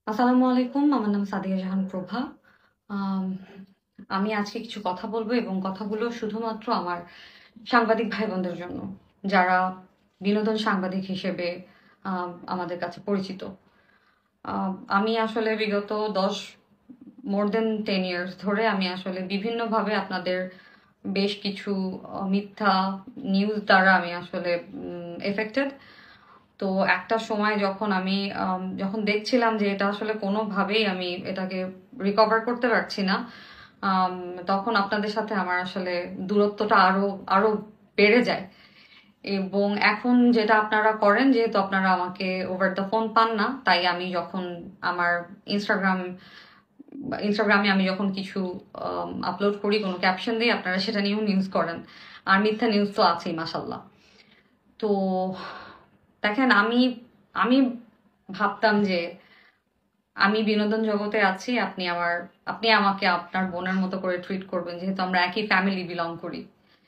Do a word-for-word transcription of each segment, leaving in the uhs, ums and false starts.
আসসালামু আলাইকুম। আমার নাম সাদিয়া জাহান প্রভা। আম আমি আজকে কিছু কথা বলবো এবং কথাগুলো শুধুমাত্র আমার সাংবাদিক ভাই-বোনদের জন্য, যারা বিনোদন সাংবাদিক হিসেবে আম আমাদের কাছে পরিচিত। আ আমি আসলে বিগত দশ more than ten ইয়ার্স ধরে আমি আসলে বিভিন্নভাবে আপনাদের বেশ কিছু আ মিথ্যা নিউজ দ্বারা আমি আসলে উম এফেক্টেড। তো একটা সময় যখন আমি আম যখন দেখছিলাম যে এটা আসলে কোনোভাবেই আমি এটাকে রিকভার করতে পারছি না, আম তখন আপনাদের সাথে আমার আসলে দূরত্বটা আরো আরো বেড়ে যায়। এবং এখন যেটা আপনারা করেন, যেহেতু আপনারা আমাকে ওভার দ্য ফোন পান না, তাই আমি যখন আমার ইনস্টাগ্রাম ইনস্টাগ্রামে আমি যখন কিছু আপলোড করি, কোনো ক্যাপশন দিই, আপনারা সেটা নিয়েও নিউজ করেন। আর মিথ্যা নিউজ তো আছেই মাসাল্লাহ। তো দেখেন, আমি আমি ভাবতাম যে আমি বিনোদন জগতে আছি, আপনি আমার আপনি আমাকে আপনার বোনের মতো করে ট্রিট করবেন, যেহেতু আমরা একই ফ্যামিলি বিলং করি।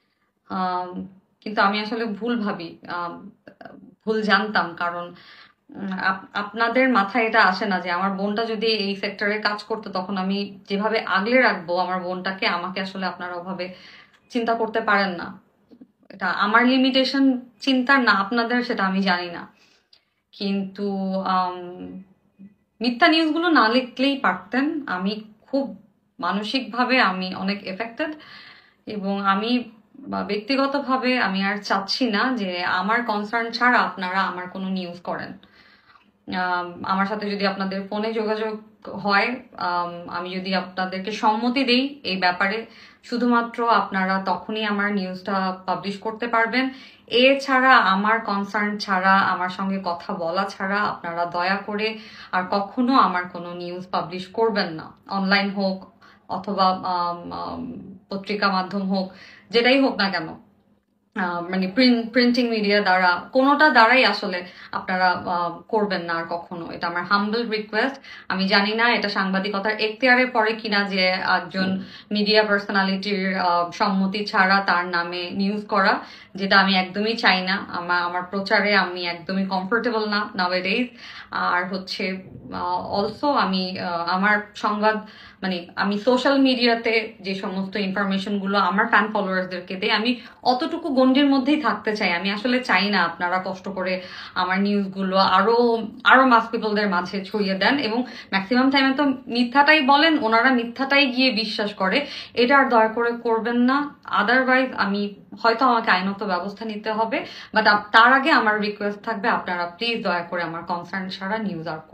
আম, কিন্তু আমি আসলে ভুল ভাবি, আম, ভুল জানতাম, কারণ উম, আপ- আপনাদের মাথায় এটা আসে না যে আমার বোনটা যদি এই সেক্টরে কাজ করতো, তখন আমি যেভাবে আগলে রাখবো আমার বোনটাকে, আমাকে আসলে আপনারা ওভাবে চিন্তা করতে পারেন না। এটা আমার লিমিটেশন চিন্তার না, আপনাদের, সেটা আমি জানি না। কিন্তু আম, মিথ্যা নিউজগুলো না লিখলেই পারতেন। আমি খুব মানসিকভাবে আমি অনেক এফেক্টেড, এবং আমি বা ব্যক্তিগতভাবে আমি আর চাচ্ছি না যে আমার কনসার্ন ছাড়া আপনারা আমার কোনো নিউজ করেন। আম, আমার সাথে যদি আপনাদের ফোনে যোগাযোগ হয়, আম, আমি যদি আপনাদেরকে সম্মতি দেই এই ব্যাপারে, শুধুমাত্র আপনারা তখনই আমার নিউজটা পাবলিশ করতে পারবেন। এছাড়া আমার কনসার্ন ছাড়া, আমার সঙ্গে কথা বলা ছাড়া আপনারা দয়া করে আর কখনো আমার কোনো নিউজ পাবলিশ করবেন না। অনলাইন হোক অথবা আম, আম, পত্রিকা মাধ্যম হোক, যেটাই হোক না কেন, আহ, মানে প্রিন্টিং মিডিয়া দ্বারা, কোনোটা দ্বারাই আসলে আপনারা আহ, করবেন না আর কখনো। এটা আমার হাম্বল রিকোয়েস্ট। আমি জানি না এটা সাংবাদিকতার এখতিয়ারে পড়ে কিনা যে একজন মিডিয়া পার্সোনালিটির সম্মতি ছাড়া তার নামে নিউজ করা, যেটা আমি একদমই চাই না। আমার আমার প্রচারে আমি একদমই কমফোর্টেবল না নাওয়েডেজ। আর হচ্ছে অলসো আমি আহ, আমার সংবাদ, মানে আমি সোশ্যাল মিডিয়াতে যে সমস্ত ইনফরমেশন গুলো আমার ফ্যান ফলোয়ার্সদেরকে দিই, আমি অতটুকু গণ্ডির মধ্যেই থাকতে চাই। আমি আসলে চাই না আপনারা কষ্ট করে আমার নিউজগুলো আরো আরো মাস পিপলদের মাঝে ছড়িয়ে দেন, এবং ম্যাক্সিমাম টাইমে তো মিথ্যাটাই বলেন, ওনারা মিথ্যাটাই গিয়ে বিশ্বাস করে। এটা আর দয়া করে করবেন না। আদারওয়াইজ আমি হয়তো আমাকে আইনত ব্যবস্থা নিতে হবে, বাট তার আগে আমার রিকোয়েস্ট থাকবে, আপনারা প্লিজ দয়া করে আমার কনসার্ন ছাড়া নিউজ আর।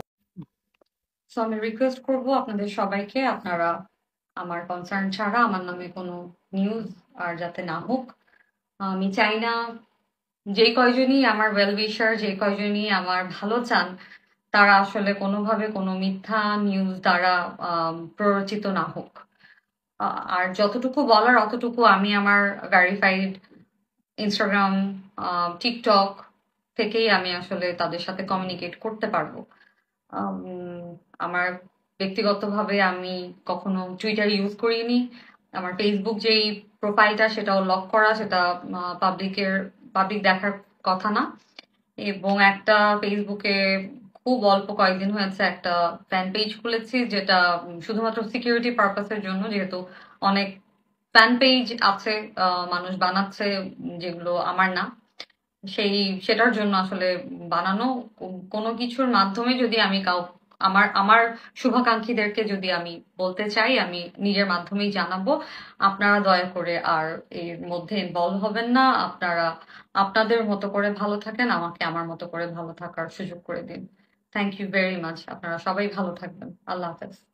সো আমি রিকোয়েস্ট করব আপনাদের সবাইকে, আপনারা আমার কনসার্ন ছাড়া আমার নামে কোনো নিউজ আর যাতে না হোক। আমি চাই না যে কয়জনই আমার ওয়েল উইশার, যে কয়জনই আমার ভালো চান, তারা আসলে কোনোভাবে কোনো মিথ্যা নিউজ দ্বারা আম, প্ররোচিত না হোক। আ- আর যতটুকু বলার অতটুকু আমি আমার ভেরিফাইড ইনস্টাগ্রাম, টিকটক থেকেই আমি আসলে তাদের সাথে কমিউনিকেট করতে পারবো। আম, আমার ব্যক্তিগতভাবে আমি কখনো টুইটার ইউজ করিনি। আমার ফেসবুক যেই প্রোফাইলটা, সেটাও লক করা, সেটা পাবলিকের পাবলিক দেখার কথা না। এবং একটা ফেসবুকে খুব অল্প কয়েকদিন হয়েছে একটা ফ্যান পেজ খুলেছি, যেটা উম শুধুমাত্র সিকিউরিটি পারপাসের জন্য, যেহেতু অনেক ফ্যান পেজ আছে আহ, মানুষ বানাচ্ছে, উম, যেগুলো আমার না। সেই সেটার জন্য আসলে বানানো। কো- কোনো কিছুর মাধ্যমে যদি আমি কাউ আমার আমার শুভাকাঙ্ক্ষীদেরকে যদি আমি বলতে চাই, আমি নিজের মাধ্যমেই জানাবো। আপনারা দয়া করে আর এর মধ্যে ইনভলভ হবেন না। আপনারা আপনাদের মতো করে ভালো থাকেন, আমাকে আমার মতো করে ভালো থাকার সুযোগ করে দিন। Thank you very much. আপনারা সবাই ভালো থাকবেন। আল্লাহ হাফেজ।